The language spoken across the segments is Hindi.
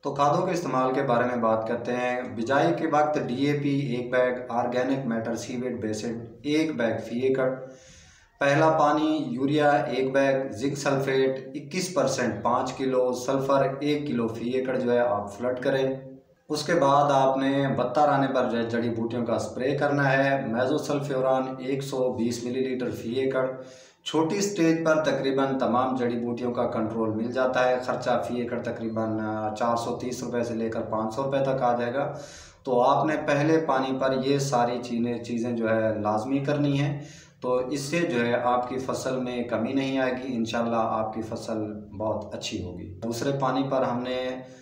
तो खादों के इस्तेमाल के बारे में बात करते हैं। बिजाई के वक्त DAP 1 bag, organic matter seaweed based 1 bag फी एकड़, पहला पानी urea 1 bag, zinc sulphate 21% 5 kilo, sulphur 1 kilo फी एकड़ जो है आप फ्लड करें। उसके बाद आपने बत्तर आने पर जो है जड़ी बूटियों का स्प्रे करना है। मेजोसल्फ्योरान 120 मिलीलीटर फी एकड़। छोटी स्टेज पर तकरीबन तमाम जड़ी बूटियों का कंट्रोल मिल जाता है। ख़र्चा फ़ी एकड़ तकरीबन 430 रुपये से लेकर 500 रुपये तक आ जाएगा। तो आपने पहले पानी पर ये सारी चीज़ें जो है लाजमी करनी है, तो इससे जो है आपकी फ़सल में कमी नहीं आएगी। इंशाल्लाह आपकी फ़सल बहुत अच्छी होगी। दूसरे पानी पर हमने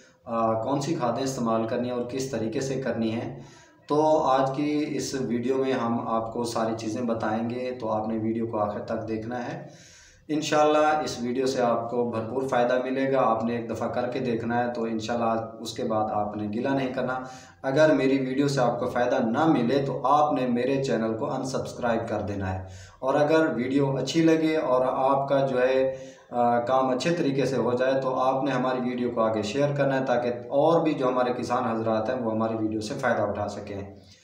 कौन सी खादें इस्तेमाल करनी है और किस तरीके से करनी है, तो आज की इस वीडियो में हम आपको सारी चीज़ें बताएंगे, तो आपने वीडियो को आखिर तक देखना है। इंशाल्लाह इस वीडियो से आपको भरपूर फ़ायदा मिलेगा। आपने एक दफ़ा करके देखना है, तो इंशाल्लाह उसके बाद आपने गिला नहीं करना। अगर मेरी वीडियो से आपको फ़ायदा ना मिले तो आपने मेरे चैनल को अनसब्सक्राइब कर देना है। और अगर वीडियो अच्छी लगे और आपका जो है काम अच्छे तरीके से हो जाए, तो आपने हमारी वीडियो को आगे शेयर करना है, ताकि और भी जो हमारे किसान हजरात हैं वो हमारी वीडियो से फ़ायदा उठा सकें।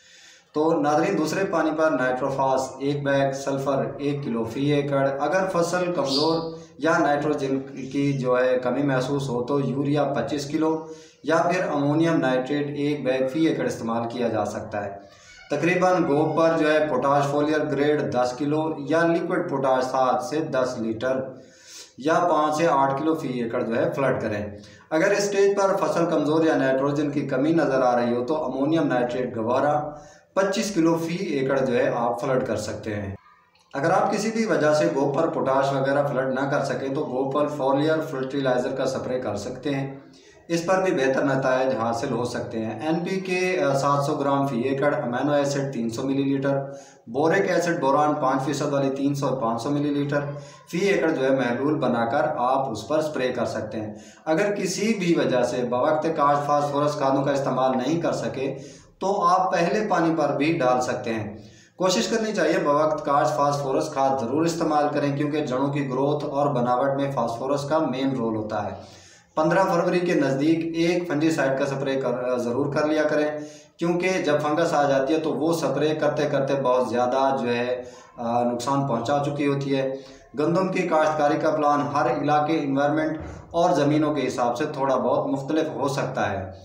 तो नाज़रीन, दूसरे पानी पर नाइट्रोफास 1 बैग, सल्फ़र 1 किलो फ़ी एकड़। अगर फसल कमज़ोर या नाइट्रोजन की जो है कमी महसूस हो तो यूरिया 25 किलो या फिर अमोनियम नाइट्रेट 1 बैग फ़ी एकड़ इस्तेमाल किया जा सकता है। तकरीबन गोब पर जो है पोटाश फोलियर ग्रेड 10 किलो या लिक्विड पोटाश 7 से 10 लीटर या 5 से 8 किलो फ़ी एकड़ जो है फ्लड करें। अगर इस स्टेज पर फसल कमज़ोर या नाइट्रोजन की कमी नज़र आ रही हो तो अमोनियम नाइट्रेट गवारा 25 किलो फ़ी एकड़ जो है आप फ्लड कर सकते हैं। अगर आप किसी भी वजह से गोब पर पोटाश वगैरह फ्लड ना कर सकें तो गोब पर फोलियर फर्टिलाइज़र का स्प्रे कर सकते हैं। इस पर भी बेहतर नतायज हासिल हो सकते हैं। NPK 700 ग्राम फ़ी एकड़, amino acid 300 millilitre, boric acid boron 5% वाली 300 और 500 मिलीलीटर फ़ी एकड़ जो है महलूल बनाकर आप उस पर स्प्रे कर सकते हैं। अगर किसी भी वजह से बवक्त काश्त फास्फोरस खादों का इस्तेमाल नहीं कर सके तो आप पहले पानी पर भी डाल सकते हैं। कोशिश करनी चाहिए बवक्त काश्त फास्फोरस खाद ज़रूर इस्तेमाल करें, क्योंकि जड़ों की ग्रोथ और बनावट में फास्फोरस का मेन रोल होता है। 15 फरवरी के नज़दीक एक फंजीसाइड का स्प्रे ज़रूर कर लिया करें, क्योंकि जब फंगस आ जाती है तो वो स्प्रे करते करते बहुत ज़्यादा जो है नुकसान पहुंचा चुकी होती है। गंदम की काश्तकारी का प्लान हर इलाके, इन्वायरमेंट और ज़मीनों के हिसाब से थोड़ा बहुत मुख्तलिफ हो सकता है,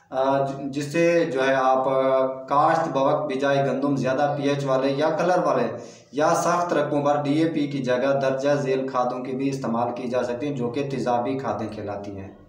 जिससे जो है आप काश्त बवक्त बिजाई गंदम ज़्यादा pH वाले या कलर वाले या सख्त रकबों पर DAP की जगह दर्जा झेल खादों की भी इस्तेमाल की जा सकती हैं, जो कि तेज़ाबी खादें कहलाती हैं।